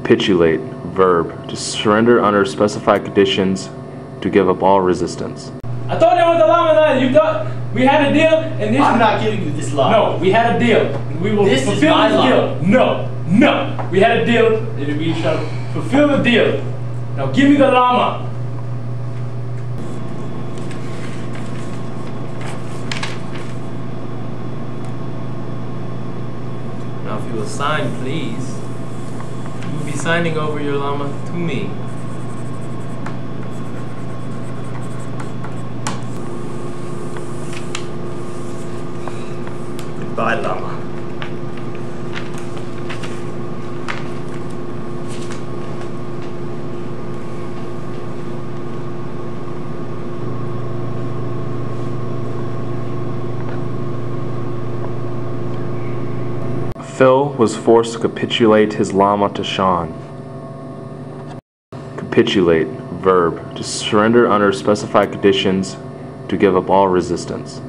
Capitulate, verb, to surrender under specified conditions, to give up all resistance. I told you I was the llama now. You thought we had a deal, and this. I'm not giving you this llama. No, we had a deal. We will This fulfill is my this llama. deal. No. We had a deal, and we shall fulfill the deal. Now give me the llama. Now, if you will sign, please. You will be signing over your llama to me. Goodbye, llama. Phil was forced to capitulate his llama to Sean. Capitulate, verb, to surrender under specified conditions, to give up all resistance.